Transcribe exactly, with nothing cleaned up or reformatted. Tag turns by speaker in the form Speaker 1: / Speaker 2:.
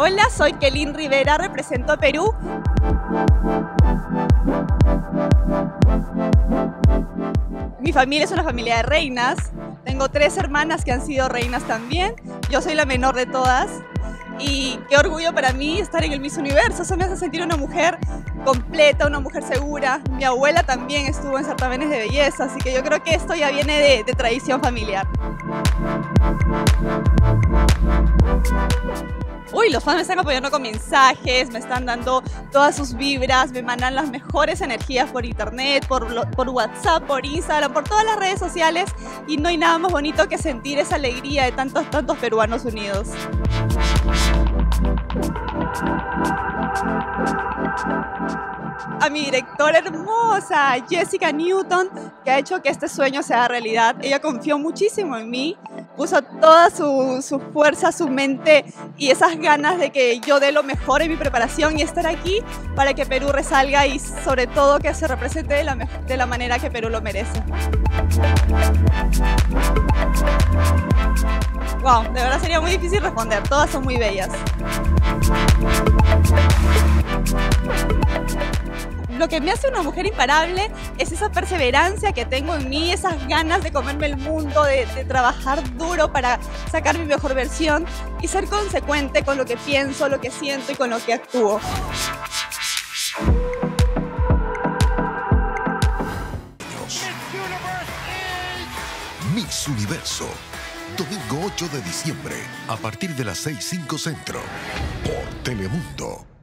Speaker 1: Hola, soy Kelin Rivera, represento a Perú. Mi familia es una familia de reinas. Tengo tres hermanas que han sido reinas también. Yo soy la menor de todas. Y qué orgullo para mí estar en el Miss Universo. Eso me hace sentir una mujer completa, una mujer segura. Mi abuela también estuvo en certámenes de belleza, así que yo creo que esto ya viene de, de tradición familiar. Uy, los fans me están apoyando con mensajes, me están dando todas sus vibras, me mandan las mejores energías por internet, por, por WhatsApp, por Instagram, por todas las redes sociales, y no hay nada más bonito que sentir esa alegría de tantos, tantos peruanos unidos. A mi directora hermosa, Jessica Newton, que ha hecho que este sueño sea realidad. Ella confió muchísimo en mí, puso toda su, su fuerza, su mente y esas ganas de que yo dé lo mejor en mi preparación y estar aquí para que Perú resalga y sobre todo que se represente de la, de la manera que Perú lo merece. Wow, de verdad sería muy difícil responder, todas son muy bellas. Lo que me hace una mujer imparable es esa perseverancia que tengo en mí, esas ganas de comerme el mundo, de, de trabajar duro para sacar mi mejor versión y ser consecuente con lo que pienso, lo que siento y con lo que actúo.
Speaker 2: Miss Universo, domingo ocho de diciembre, a partir de las seis y cinco centro, por Telemundo.